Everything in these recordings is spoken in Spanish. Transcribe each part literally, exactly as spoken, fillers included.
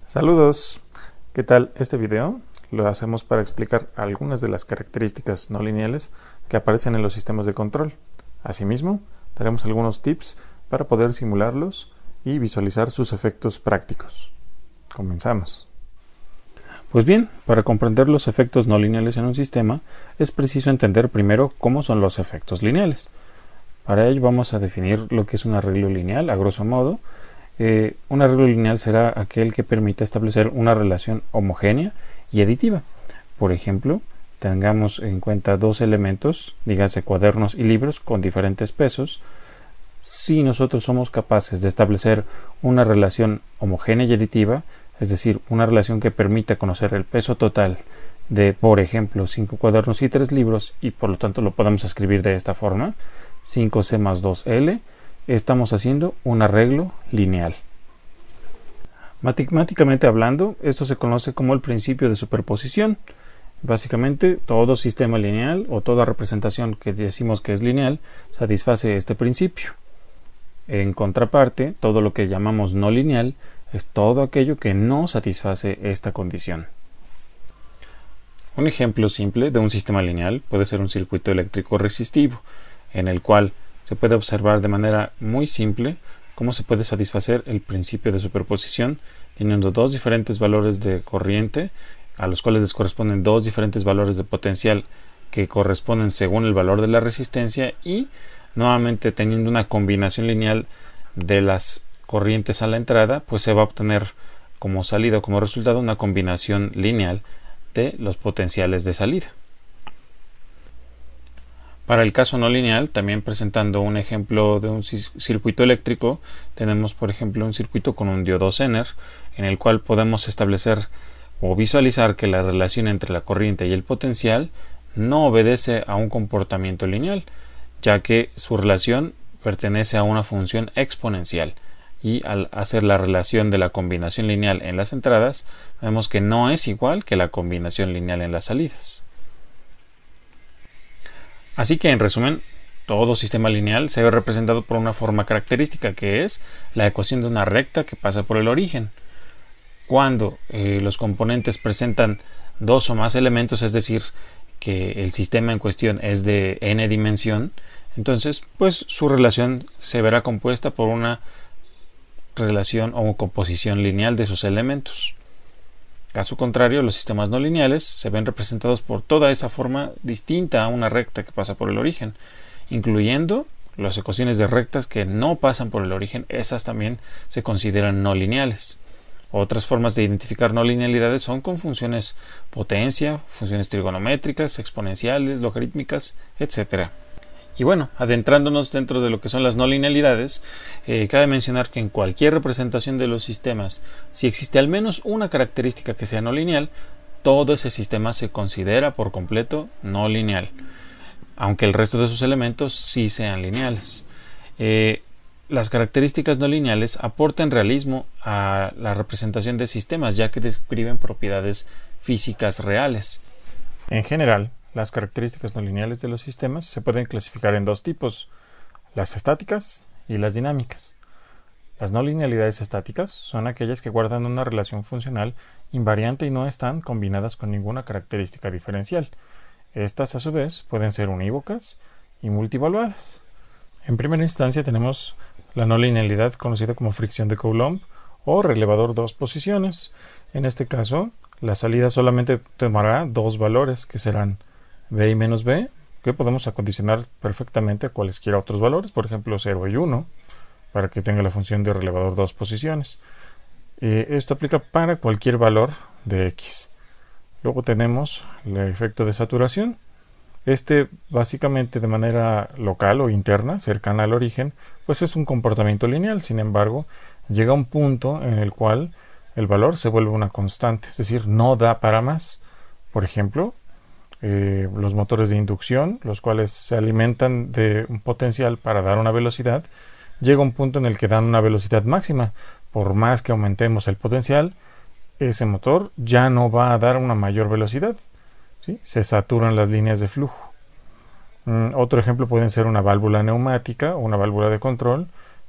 Saludos, ¿qué tal? Este video lo hacemos para explicar algunas de las características no lineales que aparecen en los sistemas de control. Asimismo, daremos algunos tips para poder simularlos y visualizar sus efectos prácticos. Comenzamos. Pues bien, para comprender los efectos no lineales en un sistema, es preciso entender primero cómo son los efectos lineales. Para ello vamos a definir lo que es un arreglo lineal, a grosso modo. Eh, un arreglo lineal será aquel que permite establecer una relación homogénea y aditiva. Por ejemplo, tengamos en cuenta dos elementos, dígase cuadernos y libros con diferentes pesos. Si nosotros somos capaces de establecer una relación homogénea y aditiva, es decir, una relación que permita conocer el peso total de, por ejemplo, cinco cuadernos y tres libros, y por lo tanto lo podemos escribir de esta forma, cinco ce más dos ele, estamos haciendo un arreglo lineal. Matemáticamente hablando, esto se conoce como el principio de superposición. Básicamente, todo sistema lineal o toda representación que decimos que es lineal satisface este principio. En contraparte, todo lo que llamamos no lineal es todo aquello que no satisface esta condición. Un ejemplo simple de un sistema lineal puede ser un circuito eléctrico resistivo, en el cual se puede observar de manera muy simple cómo se puede satisfacer el principio de superposición teniendo dos diferentes valores de corriente a los cuales les corresponden dos diferentes valores de potencial que corresponden según el valor de la resistencia y nuevamente teniendo una combinación lineal de las corrientes a la entrada, pues se va a obtener como salida o como resultado una combinación lineal de los potenciales de salida. Para el caso no lineal, también presentando un ejemplo de un circuito eléctrico, tenemos por ejemplo un circuito con un diodo Zener, en el cual podemos establecer o visualizar que la relación entre la corriente y el potencial no obedece a un comportamiento lineal, ya que su relación pertenece a una función exponencial, y al hacer la relación de la combinación lineal en las entradas, vemos que no es igual que la combinación lineal en las salidas. Así que, en resumen, todo sistema lineal se ve representado por una forma característica que es la ecuación de una recta que pasa por el origen. Cuando eh, los componentes presentan dos o más elementos, es decir, que el sistema en cuestión es de n dimensión, entonces pues su relación se verá compuesta por una relación o composición lineal de sus elementos. Caso contrario, los sistemas no lineales se ven representados por toda esa forma distinta a una recta que pasa por el origen, incluyendo las ecuaciones de rectas que no pasan por el origen, esas también se consideran no lineales. Otras formas de identificar no linealidades son con funciones potencia, funciones trigonométricas, exponenciales, logarítmicas, etcétera. Y bueno, adentrándonos dentro de lo que son las no linealidades, eh, cabe mencionar que en cualquier representación de los sistemas, si existe al menos una característica que sea no lineal, todo ese sistema se considera por completo no lineal, aunque el resto de sus elementos sí sean lineales. Eh, las características no lineales aportan realismo a la representación de sistemas, ya que describen propiedades físicas reales. En general, las características no lineales de los sistemas se pueden clasificar en dos tipos, las estáticas y las dinámicas. Las no linealidades estáticas son aquellas que guardan una relación funcional invariante y no están combinadas con ninguna característica diferencial. Estas, a su vez, pueden ser unívocas y multivaluadas. En primera instancia tenemos la no linealidad conocida como fricción de Coulomb o relevador dos posiciones. En este caso, la salida solamente tomará dos valores que serán b y menos b, que podemos acondicionar perfectamente a cualesquiera otros valores, por ejemplo cero y uno, para que tenga la función de relevador dos posiciones. Eh, esto aplica para cualquier valor de x. Luego tenemos el efecto de saturación. Este, básicamente de manera local o interna, cercana al origen, pues es un comportamiento lineal. Sin embargo, llega un punto en el cual el valor se vuelve una constante, es decir, no da para más. Por ejemplo, Eh, los motores de inducción, los cuales se alimentan de un potencial para dar una velocidad, llega un punto en el que dan una velocidad máxima. Por más que aumentemos el potencial, ese motor ya no va a dar una mayor velocidad, ¿sí? Se saturan las líneas de flujo. Mm, otro ejemplo puede ser una válvula neumática o una válvula de control,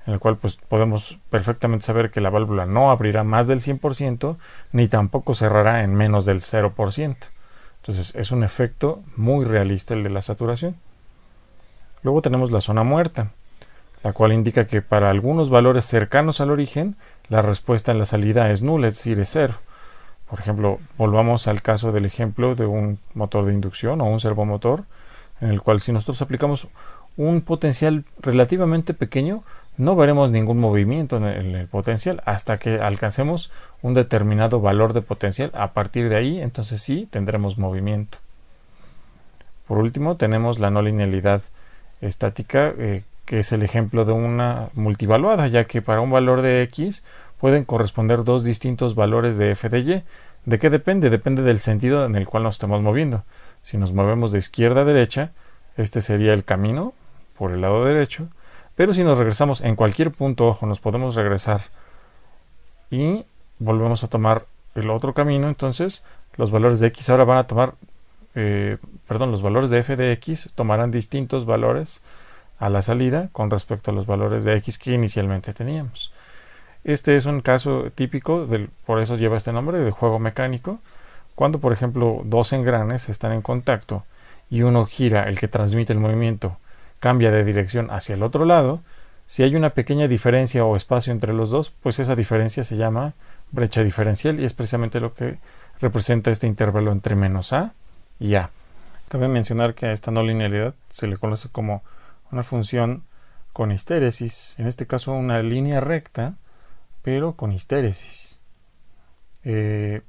en el cual pues podemos perfectamente saber que la válvula no abrirá más del cien por ciento ni tampoco cerrará en menos del cero por ciento. Entonces es un efecto muy realista el de la saturación. Luego tenemos la zona muerta, la cual indica que para algunos valores cercanos al origen la respuesta en la salida es nula, es decir, es cero. Por ejemplo, volvamos al caso del ejemplo de un motor de inducción o un servomotor, en el cual si nosotros aplicamos un potencial relativamente pequeño, no veremos ningún movimiento en el, en el potencial hasta que alcancemos un determinado valor de potencial. A partir de ahí, entonces sí tendremos movimiento. Por último, tenemos la no linealidad estática, eh, que es el ejemplo de una multivaluada, ya que para un valor de X pueden corresponder dos distintos valores de f de Y. ¿De qué depende? Depende del sentido en el cual nos estamos moviendo. Si nos movemos de izquierda a derecha, este sería el camino por el lado derecho, pero si nos regresamos en cualquier punto, ojo, nos podemos regresar y volvemos a tomar el otro camino, entonces los valores de X ahora van a tomar, eh, perdón, los valores de f de X tomarán distintos valores a la salida con respecto a los valores de X que inicialmente teníamos. Este es un caso típico, del, por eso lleva este nombre, de juego mecánico. Cuando, por ejemplo, dos engranes están en contacto y uno gira, el que transmite el movimiento, cambia de dirección hacia el otro lado, si hay una pequeña diferencia o espacio entre los dos, pues esa diferencia se llama brecha diferencial y es precisamente lo que representa este intervalo entre menos A y A. Cabe mencionar que a esta no linealidad se le conoce como una función con histéresis, en este caso una línea recta, pero con histéresis. Eh,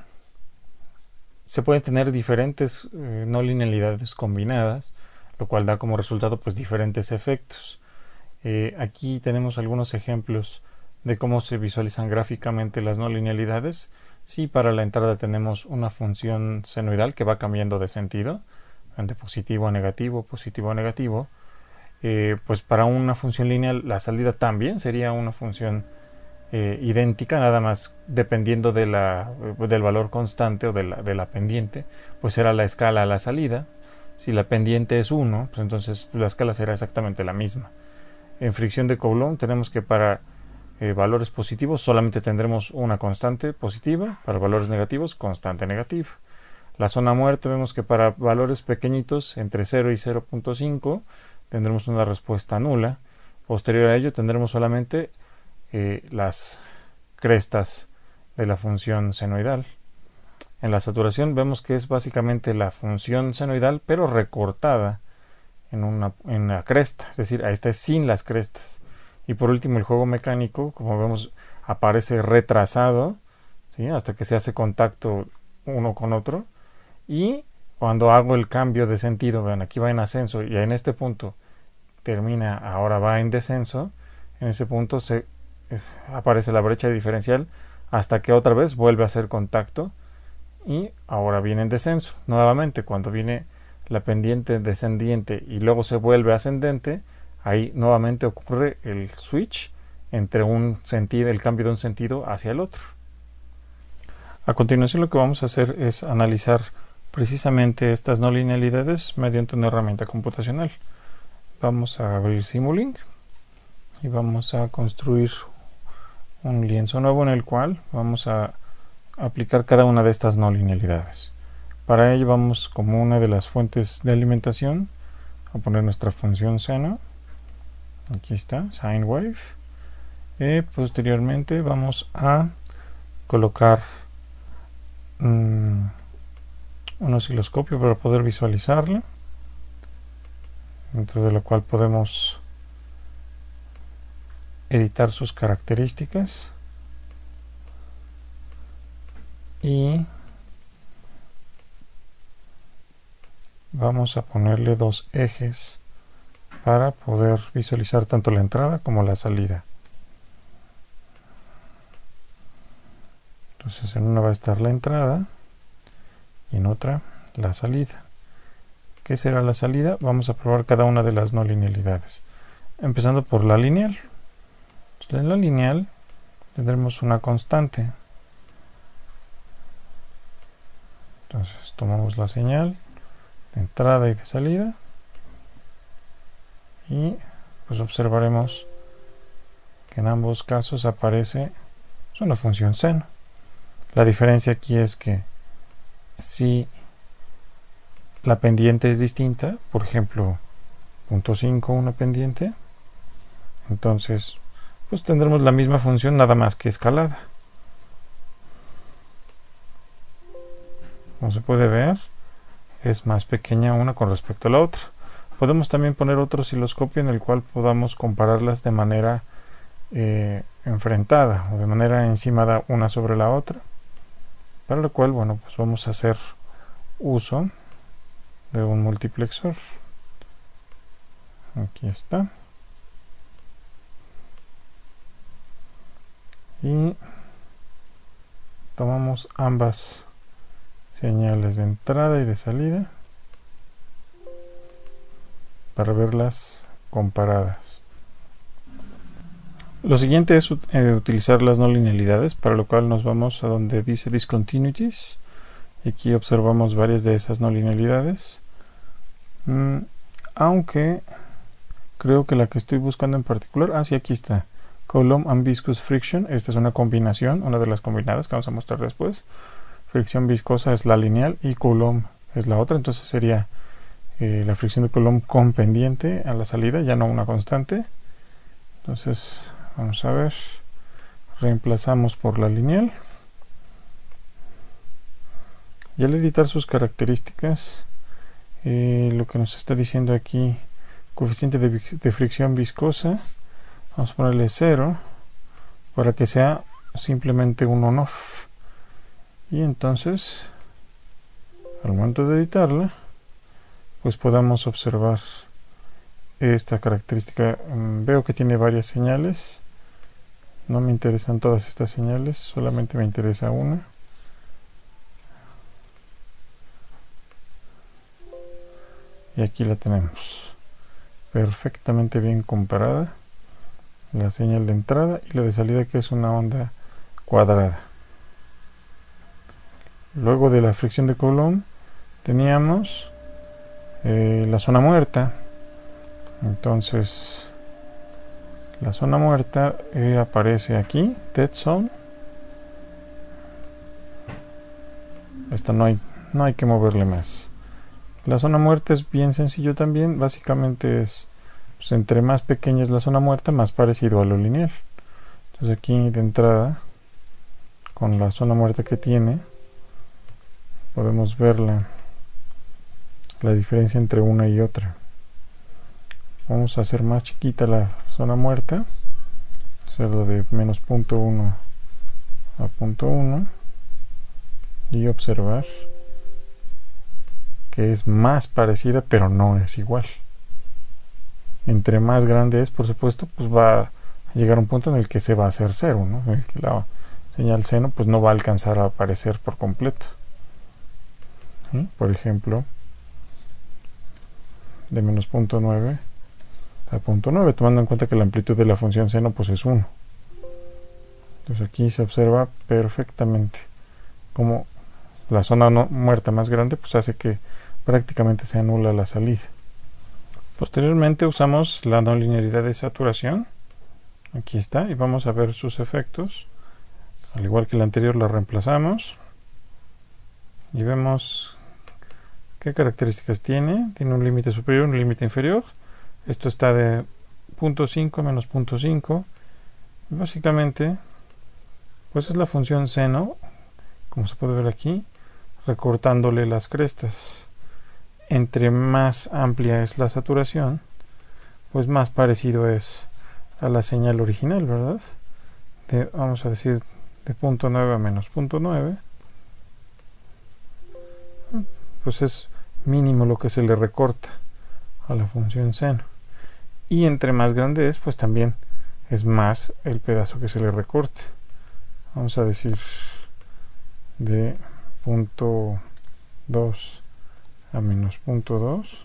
se pueden tener diferentes eh, no linealidades combinadas, lo cual da como resultado pues diferentes efectos. Eh, aquí tenemos algunos ejemplos de cómo se visualizan gráficamente las no linealidades. Si para la entrada tenemos una función senoidal que va cambiando de sentido, de positivo a negativo, positivo a negativo, eh, pues para una función lineal la salida también sería una función eh, idéntica, nada más dependiendo de la, del valor constante o de la, de la pendiente, pues será la escala a la salida. Si la pendiente es uno, pues entonces la escala será exactamente la misma. En fricción de Coulomb tenemos que para eh, valores positivos solamente tendremos una constante positiva, para valores negativos constante negativa. La zona muerta vemos que para valores pequeñitos entre cero y cero punto cinco tendremos una respuesta nula. Posterior a ello tendremos solamente eh, las crestas de la función senoidal. En la saturación vemos que es básicamente la función senoidal pero recortada en una, en una cresta, es decir, esta es sin las crestas. Y por último el juego mecánico, como vemos, aparece retrasado, ¿sí?, hasta que se hace contacto uno con otro, y cuando hago el cambio de sentido, vean, aquí va en ascenso y en este punto termina, ahora va en descenso, en ese punto se eh, aparece la brecha diferencial hasta que otra vez vuelve a hacer contacto y ahora viene en descenso. Nuevamente, cuando viene la pendiente descendiente y luego se vuelve ascendente, ahí nuevamente ocurre el switch entre un sentido, el cambio de un sentido hacia el otro. A continuación lo que vamos a hacer es analizar precisamente estas no linealidades mediante una herramienta computacional. Vamos a abrir Simulink y vamos a construir un lienzo nuevo en el cual vamos a aplicar cada una de estas no linealidades. Para ello vamos, como una de las fuentes de alimentación, a poner nuestra función seno. Aquí está, sine wave. Y posteriormente vamos a colocar um, un osciloscopio para poder visualizarla, dentro de lo cual podemos editar sus características y vamos a ponerle dos ejes para poder visualizar tanto la entrada como la salida. Entonces en una va a estar la entrada y en otra la salida. ¿Qué será la salida? Vamos a probar cada una de las no linealidades, empezando por la lineal. En la lineal tendremos una constante. Entonces tomamos la señal de entrada y de salida y pues observaremos que en ambos casos aparece es una función seno. La diferencia aquí es que si la pendiente es distinta, por ejemplo punto cinco una pendiente, entonces pues tendremos la misma función nada más que escalada. Como se puede ver, es más pequeña una con respecto a la otra. Podemos también poner otro osciloscopio en el cual podamos compararlas de manera eh, enfrentada o de manera encimada una sobre la otra, para lo cual, bueno, pues vamos a hacer uso de un multiplexor. Aquí está. Y tomamos ambas señales de entrada y de salida para verlas comparadas. Lo siguiente es eh, utilizar las no linealidades, para lo cual nos vamos a donde dice discontinuities. Y aquí observamos varias de esas no linealidades, mm, aunque creo que la que estoy buscando en particular, ah sí, aquí está, Coulomb and Viscous Friction. Esta es una combinación, una de las combinadas que vamos a mostrar después. Fricción viscosa es la lineal y Coulomb es la otra, entonces sería eh, la fricción de Coulomb con pendiente a la salida, ya no una constante. Entonces vamos a ver, reemplazamos por la lineal y al editar sus características, eh, lo que nos está diciendo aquí, coeficiente de, de fricción viscosa, vamos a ponerle cero para que sea simplemente un on-off. Y entonces al momento de editarla, pues podamos observar esta característica. Veo que tiene varias señales, no me interesan todas estas señales, solamente me interesa una. Y aquí la tenemos perfectamente bien comparada, la señal de entrada y la de salida, que es una onda cuadrada. Luego de la fricción de Coulomb teníamos eh, la zona muerta. Entonces la zona muerta eh, aparece aquí, dead zone. Esta no hay, no hay que moverle más. La zona muerta es bien sencillo también, básicamente es, pues, entre más pequeña es la zona muerta, más parecido a lo lineal. Entonces aquí de entrada, con la zona muerta que tiene, podemos ver la, la diferencia entre una y otra. Vamos a hacer más chiquita la zona muerta, hacerlo de menos punto uno a punto uno y observar que es más parecida, pero no es igual. Entre más grande es, por supuesto, pues va a llegar a un punto en el que se va a hacer cero, ¿no? En el que la señal seno pues no va a alcanzar a aparecer por completo. ¿Sí? Por ejemplo, de menos punto nueve a punto nueve, tomando en cuenta que la amplitud de la función seno pues es uno. Entonces aquí se observa perfectamente como la zona no muerta más grande pues hace que prácticamente se anula la salida. Posteriormente usamos la no linealidad de saturación. Aquí está, y vamos a ver sus efectos. Al igual que la anterior, la reemplazamos y vemos qué características tiene. Tiene un límite superior, un límite inferior. Esto está de punto cinco menos punto cinco. Básicamente pues es la función seno, como se puede ver aquí, recortándole las crestas. Entre más amplia es la saturación, pues más parecido es a la señal original, ¿verdad? De, vamos a decir de punto nueve a menos punto nueve, pues es mínimo lo que se le recorta a la función seno. Y entre más grande es, pues también es más el pedazo que se le recorte. Vamos a decir de punto dos a menos punto dos.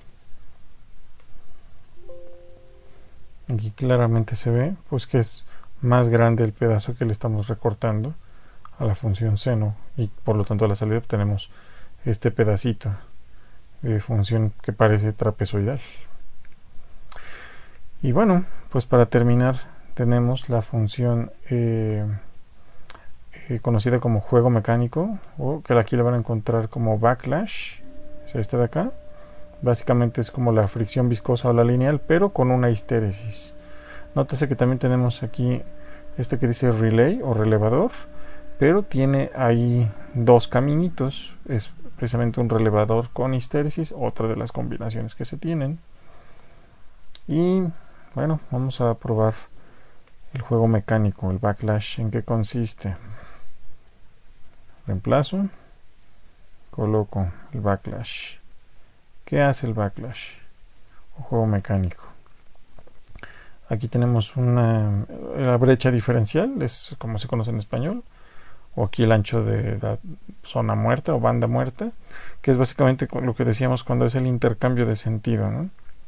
Aquí claramente se ve pues que es más grande el pedazo que le estamos recortando a la función seno, y por lo tanto a la salida obtenemos este pedacito de función que parece trapezoidal. Y bueno, pues para terminar tenemos la función eh, eh, conocida como juego mecánico, o que aquí la van a encontrar como backlash, es esta de acá. Básicamente es como la fricción viscosa o la lineal, pero con una histéresis. Nótese que también tenemos aquí este que dice relay o relevador, pero tiene ahí dos caminitos. Es precisamente un relevador con histéresis, otra de las combinaciones que se tienen. Y bueno, vamos a probar el juego mecánico, el backlash. ¿En qué consiste? Reemplazo, coloco el backlash. ¿Qué hace el backlash o juego mecánico? Aquí tenemos una la brecha diferencial, es como se conoce en español, o aquí el ancho de la zona muerta o banda muerta, que es básicamente lo que decíamos cuando es el intercambio de sentido, ¿no?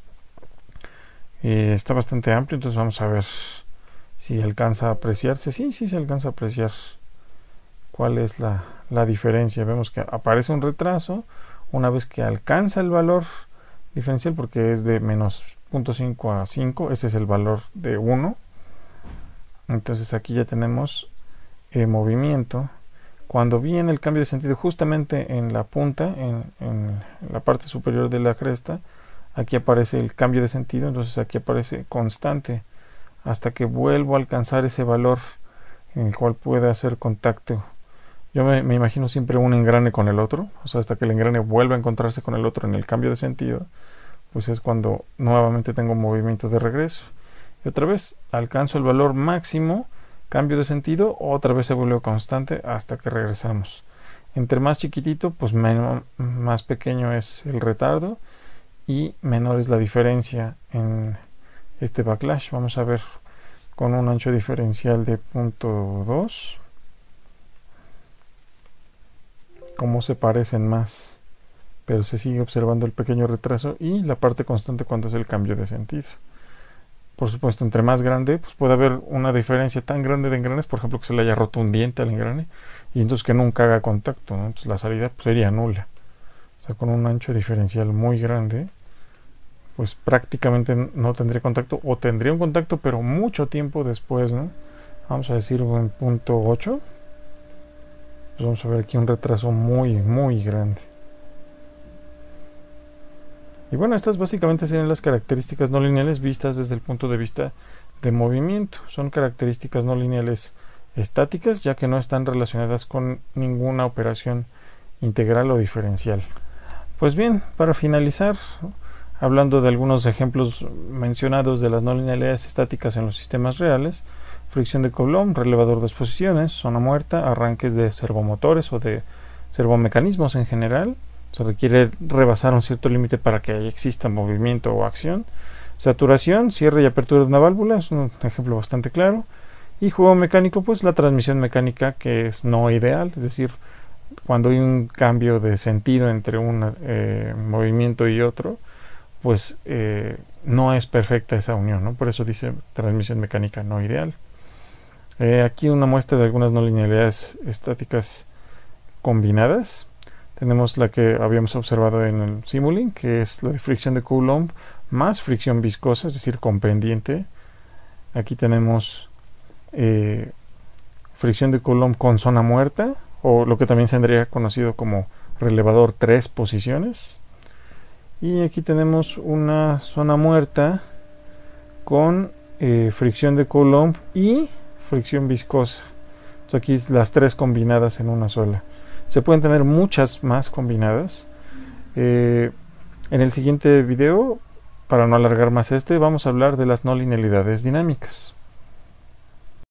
Eh, está bastante amplio, entonces vamos a ver si alcanza a apreciarse. Sí, sí se alcanza a apreciar cuál es la, la diferencia. Vemos que aparece un retraso una vez que alcanza el valor diferencial, porque es de menos cero punto cinco a cinco, ese es el valor de uno. Entonces aquí ya tenemos eh, movimiento. Cuando viene el cambio de sentido justamente en la punta, en, en la parte superior de la cresta, aquí aparece el cambio de sentido, entonces aquí aparece constante hasta que vuelvo a alcanzar ese valor en el cual pueda hacer contacto. Yo me, me imagino siempre un engrane con el otro, o sea, hasta que el engrane vuelva a encontrarse con el otro en el cambio de sentido, pues es cuando nuevamente tengo movimiento de regreso. Y otra vez alcanzo el valor máximo, cambio de sentido, otra vez se vuelve constante hasta que regresamos. Entre más chiquitito, pues menos, más pequeño es el retardo y menor es la diferencia en este backlash. Vamos a ver con un ancho diferencial de punto dos cómo se parecen más, pero se sigue observando el pequeño retraso y la parte constante cuando es el cambio de sentido. Por supuesto, entre más grande, pues puede haber una diferencia tan grande de engranes, por ejemplo, que se le haya roto un diente al engrane y entonces que nunca haga contacto, ¿no? Entonces la salida pues, sería nula. O sea, con un ancho diferencial muy grande, pues prácticamente no tendría contacto, o tendría un contacto pero mucho tiempo después, ¿no? Vamos a decir en punto ocho. Pues vamos a ver aquí un retraso muy muy grande. Y bueno, estas básicamente serían las características no lineales vistas desde el punto de vista de movimiento. Son características no lineales estáticas, ya que no están relacionadas con ninguna operación integral o diferencial. Pues bien, para finalizar, hablando de algunos ejemplos mencionados de las no linealidades estáticas en los sistemas reales: fricción de Coulomb, relevador de exposiciones, zona muerta, arranques de servomotores o de servomecanismos en general. Se requiere rebasar un cierto límite para que exista movimiento o acción. Saturación, cierre y apertura de una válvula, es un ejemplo bastante claro. Y juego mecánico, pues la transmisión mecánica, que es no ideal, es decir, cuando hay un cambio de sentido entre un eh, movimiento y otro, pues eh, no es perfecta esa unión, ¿no? Por eso dice transmisión mecánica no ideal. Eh, aquí una muestra de algunas no linealidades estáticas combinadas. Tenemos la que habíamos observado en el Simulink, que es la de fricción de Coulomb más fricción viscosa, es decir, con pendiente. Aquí tenemos eh, fricción de Coulomb con zona muerta, o lo que también se tendría conocido como relevador tres posiciones. Y aquí tenemos una zona muerta con eh, fricción de Coulomb y fricción viscosa. Entonces aquí las tres combinadas en una sola. Se pueden tener muchas más combinadas. Eh, en el siguiente video, para no alargar más este, vamos a hablar de las no linealidades dinámicas.